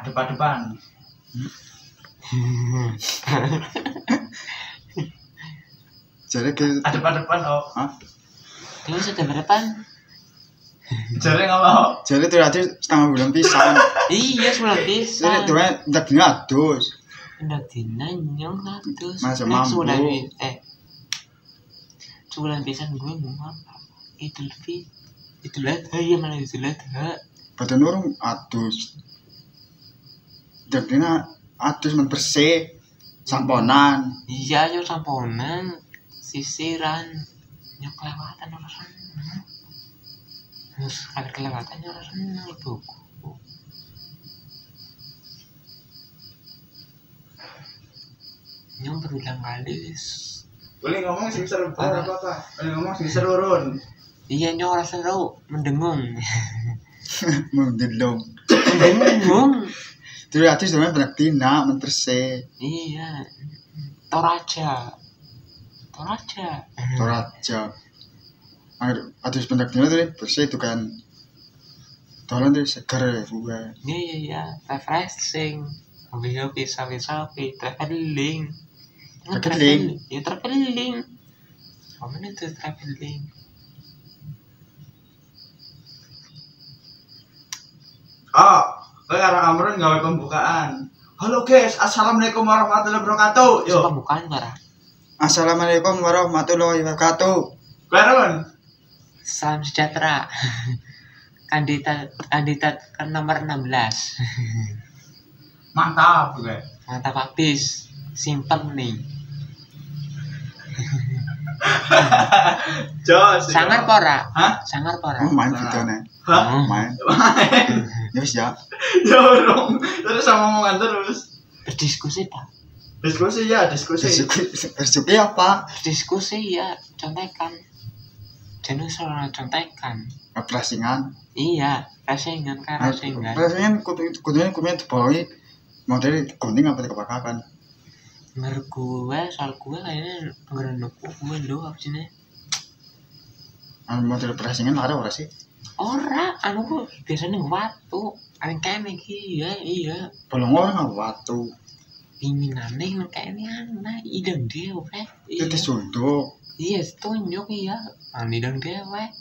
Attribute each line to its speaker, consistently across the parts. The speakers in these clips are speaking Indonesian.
Speaker 1: Adep-adepan.
Speaker 2: Jadi ke
Speaker 1: Adep-adepan oh.
Speaker 2: Hah?
Speaker 3: Terus ada berapaan?
Speaker 1: Jare ngomong.
Speaker 2: Jadi ternyata setengah bulan pisan.
Speaker 3: Iya, sebulan
Speaker 2: Jadi
Speaker 3: pisan.
Speaker 2: tuh ndak ngatus.
Speaker 3: Ndak dina nyong ngatus.
Speaker 2: Masa
Speaker 3: Nek
Speaker 2: mampu.
Speaker 3: Sebulan pisan gue mau apa? Idul Fitri. Idul Adha ya malah Idul Adha.
Speaker 2: Badan urung atus. Jadi atus men bersih. Samponan.
Speaker 3: Iya, yo samponan, sisiran, nyok kelewatan orang. Terus kali kelewatan orang buku. Nyong berulang kali.
Speaker 1: Boleh ngomong sing seru apa? Boleh ngomong sing seru Run.
Speaker 3: Iya, nyong rasa seru, mendengung.
Speaker 2: Mendelong.
Speaker 3: Mendengung.
Speaker 2: Terus atus sebenarnya banyak tina men bersih.
Speaker 3: Iya. Toraja.
Speaker 2: Toraja. Atus banyak tina tuh bersih itu kan. Tolong tuh segar ya juga.
Speaker 3: Iya. Refreshing. Hobi-hobi, sapi-sapi, traveling.
Speaker 2: Traveling?
Speaker 3: Ya, traveling. Apa itu traveling?
Speaker 1: Oh, karo Amrun gawe pembukaan. Halo guys, assalamualaikum warahmatullahi wabarakatuh. Yo.
Speaker 3: Sumpah bukan Bara.
Speaker 2: Assalamualaikum warahmatullahi wabarakatuh.
Speaker 1: Barun.
Speaker 3: Salam sejahtera. kandidat ke nomor 16.
Speaker 1: Mantap gue.
Speaker 3: Mantap habis. Simpen nih.
Speaker 1: Jos.
Speaker 3: Sangar pora.
Speaker 1: Hah?
Speaker 3: Sangar pora.
Speaker 2: Oh main gitu nih.
Speaker 1: Hah?
Speaker 2: Main. Yus ya.
Speaker 1: Dorong. Terus sama omongan terus.
Speaker 3: Berdiskusi Pak.
Speaker 1: Diskusi ya, diskusi.
Speaker 2: Bersuki apa?
Speaker 3: Berdiskusi ya. Contekan. Jangan salah contekan.
Speaker 2: Rasingan.
Speaker 3: Iya. Rasingan kan rasingan.
Speaker 2: Rasingan kudunya dibawahi model kuning apa dikepakakan.
Speaker 3: Menurut gue, soal gue kayaknya ngerendok gue lo apa sih nih?
Speaker 2: Model rasingan ada ora sih?
Speaker 3: Ora, anu gue biasanya watu. Ada kene iya.
Speaker 2: Bolong orang watu.
Speaker 3: Ingin aneh kayaknya aneh. Idang dia weh.
Speaker 2: Itu disunduk.
Speaker 3: Iya, tunjuk iya. Anu idang dia weh.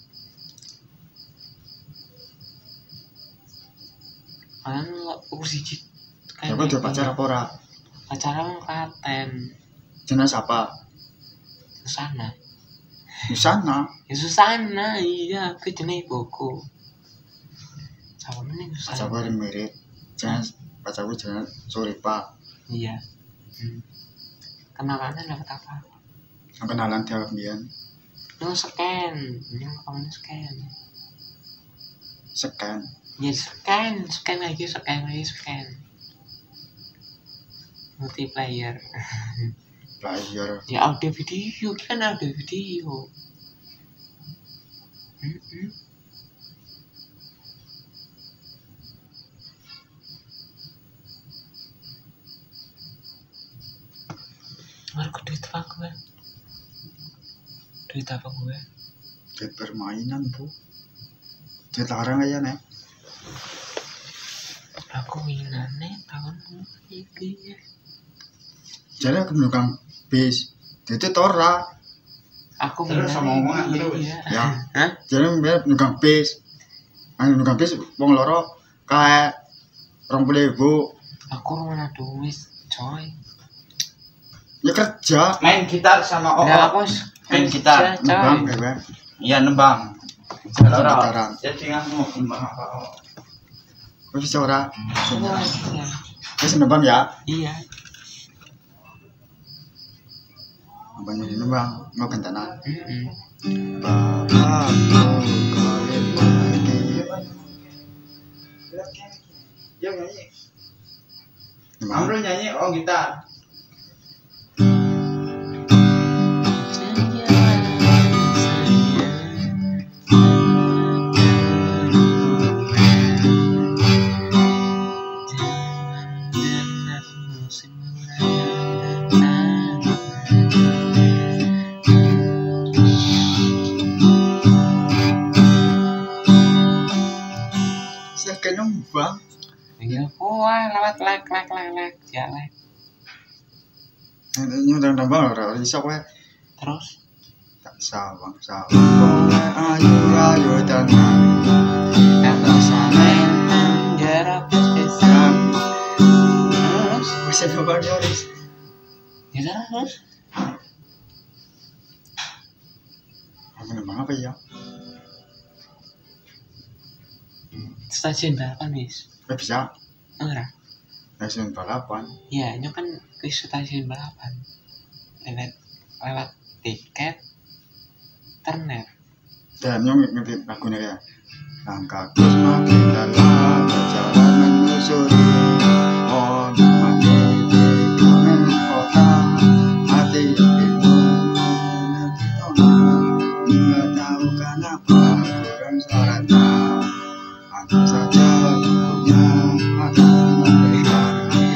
Speaker 3: Kan kursi cik.
Speaker 2: Siapa tuh pacar apa ora?
Speaker 3: Pacaran Klaten.
Speaker 2: Jenis apa?
Speaker 3: Susana.
Speaker 2: Susana.
Speaker 3: Ya Susana, iya. Aku jenis buku. Sama mana Susana?
Speaker 2: Pacarku ada mirip. Jenis pacarku jenis Suripa.
Speaker 3: Iya. Kenalannya dapat apa?
Speaker 2: Yang kenalan dia kemudian.
Speaker 3: Yang scan. Yang kamu scan.
Speaker 2: Scan.
Speaker 3: Ya scan lagi. Multiplayer.
Speaker 2: Player.
Speaker 3: Ya audio video, kan audio video. Marco duit apa gue? Duit
Speaker 2: permainan bu. Duit larang aja nih.
Speaker 3: Aku minane tahun ini.
Speaker 2: Jadi aku menukang bis. Itu tora.
Speaker 3: Aku
Speaker 1: Terus sama omongan terus.
Speaker 2: Ya.
Speaker 3: Hah?
Speaker 2: Jadi menukang bis. Menukang bis wong loro kayak 20.000.
Speaker 3: Aku rumah duit, coy.
Speaker 2: Ya kerja.
Speaker 1: Main gitar sama
Speaker 3: Nah,
Speaker 1: Oo.
Speaker 3: aku
Speaker 1: Main gitar.
Speaker 2: Nembang kayak.
Speaker 1: Iya nembang.
Speaker 2: Gitaran.
Speaker 1: Jadi ngamu nembang apa?
Speaker 2: Kau bisa ora?
Speaker 3: Iya.
Speaker 2: Bisa nembang ya?
Speaker 3: Iya.
Speaker 2: Banyak nembang, mau kentanan.
Speaker 3: Mm-mm.
Speaker 2: Bapakku kali pagi.
Speaker 1: Yo nyanyi.
Speaker 2: Nembang.
Speaker 1: Amrun nyanyi oh gitar.
Speaker 2: Saya kayak nembang.
Speaker 3: Iya, wah lewat lek jalan.
Speaker 2: Nyundang tambah ora iso kowe.
Speaker 3: Terus
Speaker 2: Tak sawang kowe ayu tenan.
Speaker 3: kata salenan jarak pisang. Terus
Speaker 2: Wis coba Yoris.
Speaker 3: ya terus
Speaker 2: Apa nembang apa ya?
Speaker 3: stasiun balapan wis.
Speaker 2: Kowe bisa
Speaker 3: Ora.
Speaker 2: stasiun balapan.
Speaker 3: Ya, ini kan ke stasiun balapan. Lewat tiket internet.
Speaker 2: Dan yang ngerti lagunya ya. Langkahku semakin dalam berjalan menyusuri makin kamen kota hati ingin mengerti nggak tahu kenapa kurang sarana hanya saja punya akan memberikan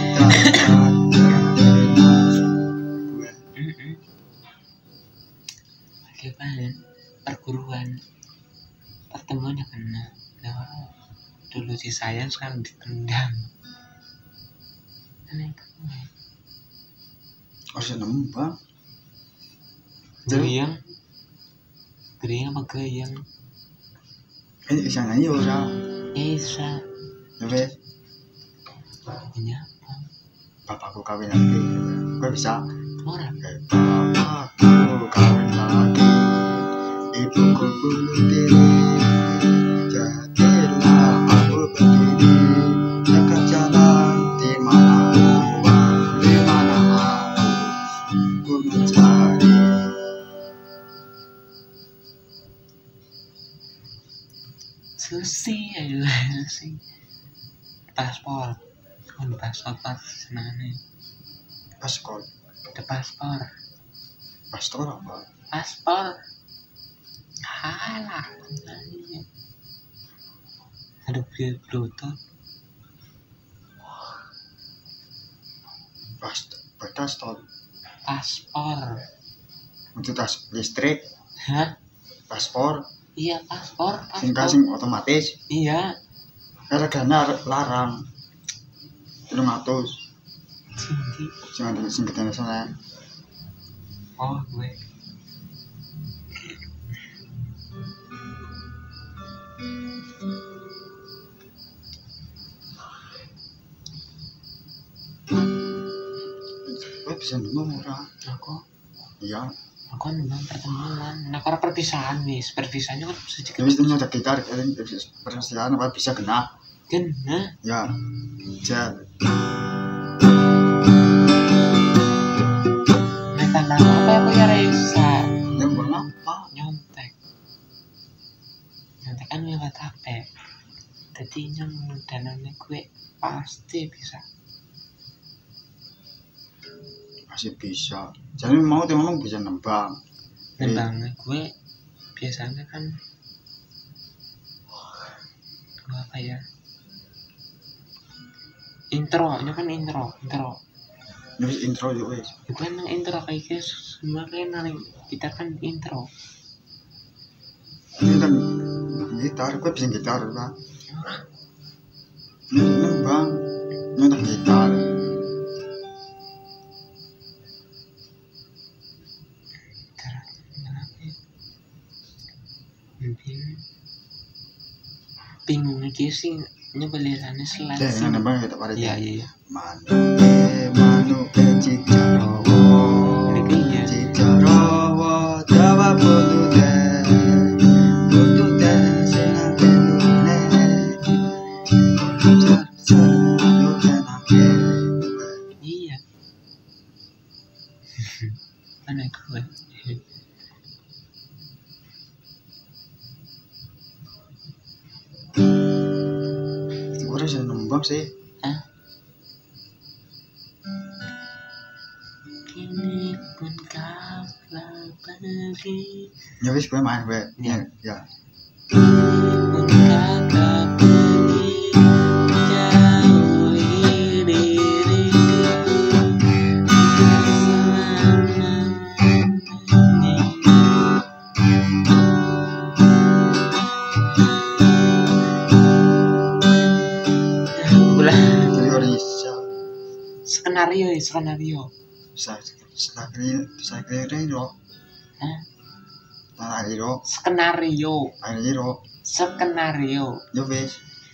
Speaker 3: Bagaimana perguruan pertemuan yang kena dulu di saya sekarang ditendang aneh banget.
Speaker 2: harus nembang
Speaker 3: Geriang apa geriang
Speaker 2: ini bisa nyanyi ora
Speaker 3: bisa
Speaker 2: ya wes
Speaker 3: ini apa
Speaker 2: bapakku kawin lagi gue bisa
Speaker 3: orang
Speaker 2: bapakku kawin lagi ibuku bunuh diri jadilah aku berdiri dekat jalan di mana uang di mana aku mencari
Speaker 3: susi aja susi paspor kan paspor senane
Speaker 2: paspor
Speaker 3: paspor
Speaker 2: apa
Speaker 3: paspor halah ada bluetooth
Speaker 2: paspor untuk tas listrik
Speaker 3: hah
Speaker 2: paspor
Speaker 3: iya paspor
Speaker 2: sing otomatis
Speaker 3: iya
Speaker 2: harganya larang 300
Speaker 3: tinggi
Speaker 2: sing gedene sana
Speaker 3: oh gue
Speaker 2: bisa nunggu murah
Speaker 3: aku
Speaker 2: iya
Speaker 3: nembang pertemuan nah kalau perpisahan nih perpisahannya kan sedikit
Speaker 2: wis punya ada gitar kan persiapan apa bisa kena ya jar
Speaker 3: metal apa aku ya Raisa
Speaker 2: nembang apa
Speaker 3: nyontek kan lewat HP jadi dananya gue pasti bisa
Speaker 2: masih bisa jadi mau tuh memang bisa nembang
Speaker 3: nembangnya gue biasanya kan gue apa ya intronya kan intro
Speaker 2: wis intro yo wis
Speaker 3: itu kan yang intro kayak guys semua kan yang kita kan intro
Speaker 2: ini kan gitar gue bisa gitar lah nembang nyetak gitar bingung aja sih nyebelirannya selat yang nembang kita pada
Speaker 3: iya
Speaker 2: manu cicarawa dawa buntute senang tenune
Speaker 3: iya mana gue
Speaker 2: orang bisa nembang sih
Speaker 3: kini pun kau telah pergi
Speaker 2: ya wis gue main gue ya
Speaker 3: pun kau telah pergi jauhi diriku selamanya skenario ya, skenario.
Speaker 2: Skenario.
Speaker 3: Hah?
Speaker 2: Skenario.
Speaker 3: Skenario.
Speaker 2: Skenario.
Speaker 3: Skenario.
Speaker 2: Yo wis.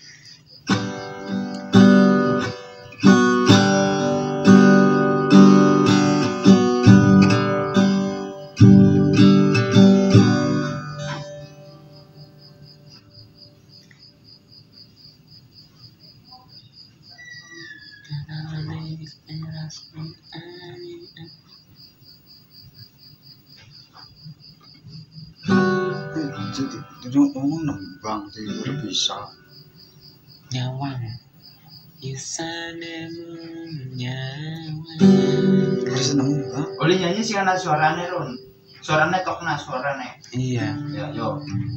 Speaker 2: Jadi nembang sih udah bisa.
Speaker 3: Nyawang. Isanemu nyawang.
Speaker 2: Bisa nembang.
Speaker 1: Oleh nyanyi sih karena suaranya Ron. Suaranya tokna suaranya.
Speaker 3: Iya.
Speaker 1: Ya, yo.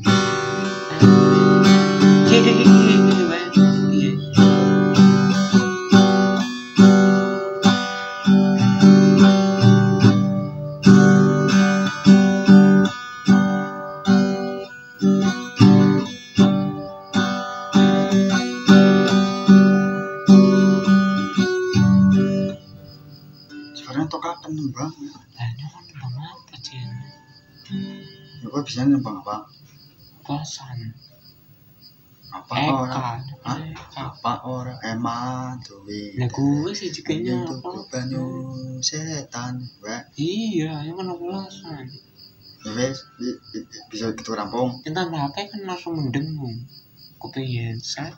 Speaker 2: Sekarang tuh kapan nembang?
Speaker 3: Tanya kan nembang apa Cen?
Speaker 2: Ya gue bisa nembang apa?
Speaker 3: Kosan.
Speaker 2: Apa
Speaker 3: Eka.
Speaker 2: orang? Hah?
Speaker 3: Eka.
Speaker 2: Apa orang emang duit?
Speaker 3: Nah gue sih jikanya
Speaker 2: Itu
Speaker 3: apa?
Speaker 2: banyu setan, Mbak.
Speaker 3: Iya, yang mana kulasan.
Speaker 2: Ya wes, bisa gitu rampung.
Speaker 3: Tentang apa kan langsung mendengung. Kepengen set.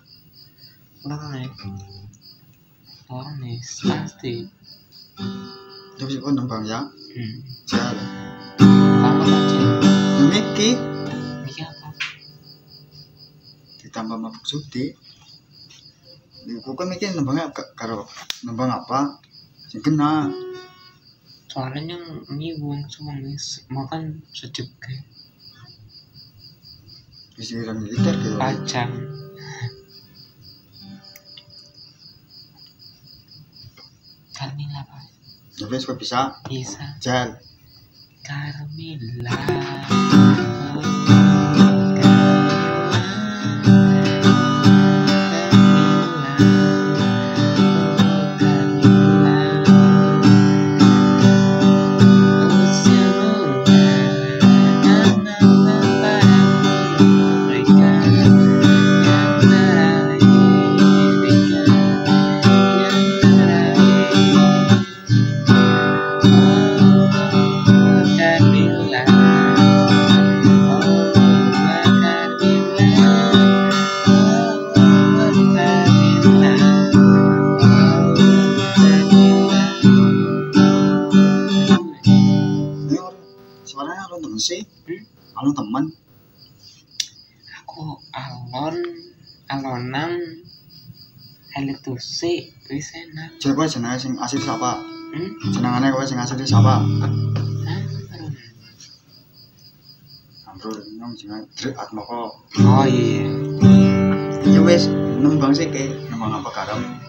Speaker 3: Orang nih pasti.
Speaker 2: Terus gue nembang ya, jalan.
Speaker 3: Kamu aja.
Speaker 2: Miki
Speaker 3: Miki apa?
Speaker 2: ditambah mabuk judi. Gue kan mikir nembangnya karo nembang apa? Sing kena.
Speaker 3: Soalnya yang nyiwung cuma makan sejuk
Speaker 2: Bisa orang militer gitu.
Speaker 3: pajang. Carmilla Pak.
Speaker 2: Ya wes gue bisa
Speaker 3: Bisa.
Speaker 2: jalan.
Speaker 3: Carmilla.
Speaker 2: Suaranya alon temen sih, alon temen.
Speaker 3: Aku alonan elektrisik wis enak.
Speaker 2: Jadi gue jenenge sing asli siapa?
Speaker 3: Hmm?
Speaker 2: Jenengane gue sing asli siapa?
Speaker 3: Hah?
Speaker 2: Amrul nyong jeneng Drik Atmoko.
Speaker 3: Oh iya.
Speaker 2: Ya wes nembang sih ke nembang apa garam?